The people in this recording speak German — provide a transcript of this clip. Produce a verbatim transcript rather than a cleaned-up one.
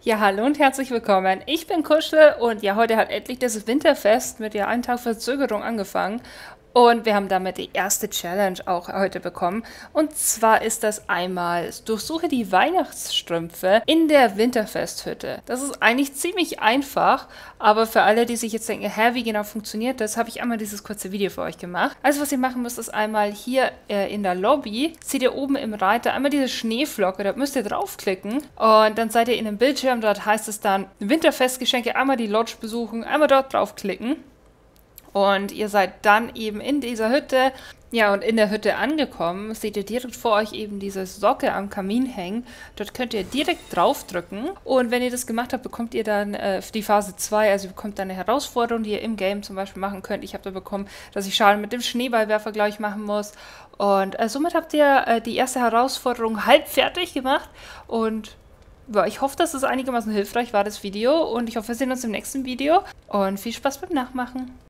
Ja, hallo und herzlich willkommen. Ich bin Kuschel und ja, heute hat endlich das Winterfest mit ja einen Tag Verzögerung angefangen. Und wir haben damit die erste Challenge auch heute bekommen. Und zwar ist das einmal, durchsuche die Weihnachtsstrümpfe in der Winterfesthütte. Das ist eigentlich ziemlich einfach, aber für alle, die sich jetzt denken, hä, wie genau funktioniert das, habe ich einmal dieses kurze Video für euch gemacht. Also was ihr machen müsst, ist einmal hier äh, in der Lobby, seht ihr oben im Reiter einmal diese Schneeflocke, da müsst ihr draufklicken und dann seid ihr in einem Bildschirm, dort heißt es dann Winterfestgeschenke, einmal die Lodge besuchen, einmal dort draufklicken. Und ihr seid dann eben in dieser Hütte, ja, und in der Hütte angekommen, seht ihr direkt vor euch eben diese Socke am Kamin hängen. Dort könnt ihr direkt draufdrücken. Und wenn ihr das gemacht habt, bekommt ihr dann äh, die Phase zwei, also ihr bekommt dann eine Herausforderung, die ihr im Game zum Beispiel machen könnt. Ich habe da bekommen, dass ich Schalen mit dem Schneeballwerfer gleich machen muss. Und äh, somit habt ihr äh, die erste Herausforderung halb fertig gemacht. Und ja, ich hoffe, dass es einigermaßen hilfreich war, das Video. Und ich hoffe, wir sehen uns im nächsten Video. Und viel Spaß beim Nachmachen.